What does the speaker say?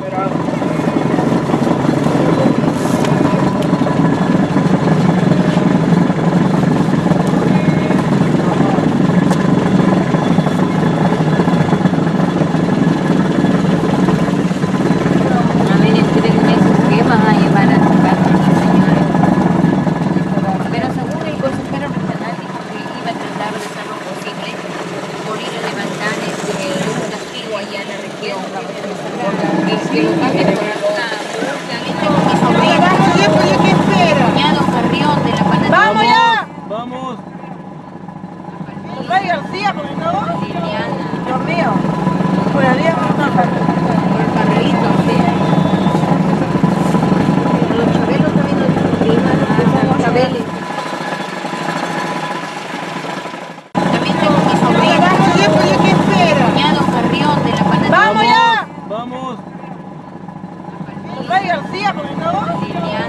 Vamos. Ray García con el nuevo. Dios mío. Por el día no. Por el carrerito, sí. Los chabelos también los chabeles. También tengo mi sobrina. Vamos, ya, pues, ¿qué espera? Cuñado Carrión de la panadería. ¡Vamos ya! Vamos. Ray García con el nuevo.